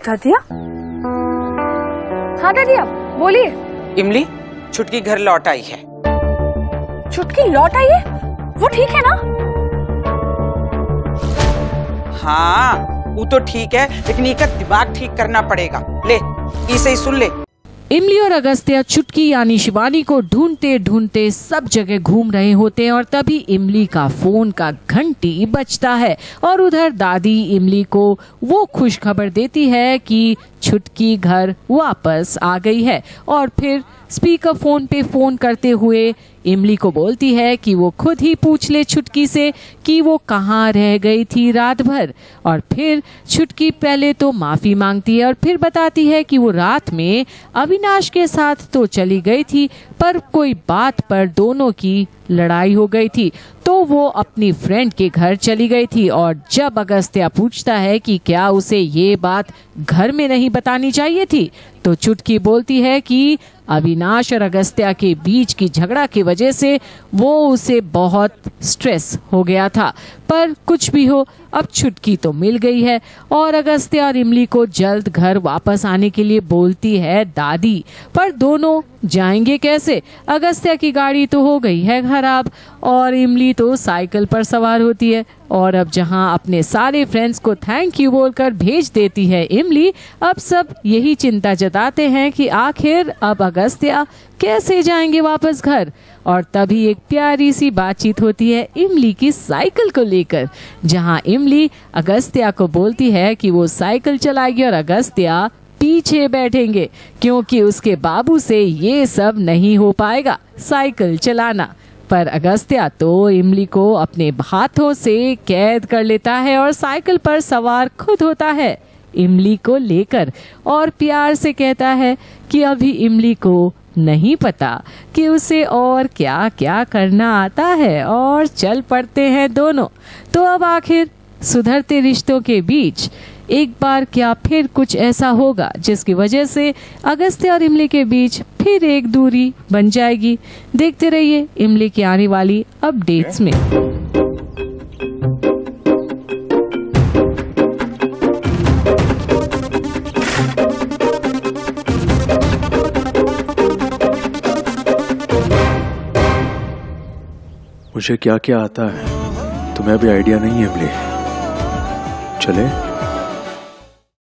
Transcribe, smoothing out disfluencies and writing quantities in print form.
दादिया? हाँ दादिया बोलिए। इमली, छुटकी घर लौट आई है। छुटकी लौट आई है? वो ठीक है ना? हाँ वो तो ठीक है, लेकिन इसका दिमाग ठीक करना पड़ेगा। ले इसे ही सुन ले। इमली और अगस्त्या चुटकी यानी शिवानी को ढूंढते ढूंढते सब जगह घूम रहे होते हैं और तभी इमली का फोन का घंटी बजता है और उधर दादी इमली को वो खुश खबर देती है कि छुटकी घर वापस आ गई है और फिर स्पीकर फोन पे फोन करते हुए इमली को बोलती है कि वो खुद ही पूछ ले छुटकी से कि वो कहाँ रह गई थी रात भर। और फिर छुटकी पहले तो माफी मांगती है और फिर बताती है कि वो रात में अविनाश के साथ तो चली गई थी पर कोई बात पर दोनों की लड़ाई हो गई थी तो वो अपनी फ्रेंड के घर चली गई थी। और जब अगस्त्या पूछता है कि क्या उसे ये बात घर में नहीं बतानी चाहिए थी तो चुटकी बोलती है कि अविनाश और अगस्त्या के बीच की झगड़ा की वजह से वो उसे बहुत स्ट्रेस हो गया था। पर कुछ भी हो अब छुटकी तो मिल गई है और अगस्त्या और इमली को जल्द घर वापस आने के लिए बोलती है दादी। पर दोनों जाएंगे कैसे? अगस्त्या की गाड़ी तो हो गई है खराब और इमली तो साइकिल पर सवार होती है और अब जहां अपने सारे फ्रेंड्स को थैंक यू बोलकर भेज देती है इमली, अब सब यही चिंता जताते हैं कि आखिर अब अगस्त्या कैसे जाएंगे वापस घर। और तभी एक प्यारी सी बातचीत होती है इमली की साइकिल को लेकर, जहां इमली अगस्त्या को बोलती है कि वो साइकिल चलाएगी और अगस्त्या पीछे बैठेंगे क्योंकि उसके बाबू से ये सब नहीं हो पाएगा साइकिल चलाना। पर अगस्त्या तो इमली को अपने हाथों से कैद कर लेता है और साइकिल पर सवार खुद होता है इमली को लेकर और प्यार से कहता है कि अभी इमली को नहीं पता कि उसे और क्या क्या करना आता है और चल पड़ते हैं दोनों। तो अब आखिर सुधरते रिश्तों के बीच एक बार क्या फिर कुछ ऐसा होगा जिसकी वजह से अगस्त्या और इमली के बीच फिर एक दूरी बन जाएगी। देखते रहिए इमली की आने वाली अपडेट्स में। मुझे क्या क्या आता है तुम्हें अभी आइडिया नहीं है इमली। चले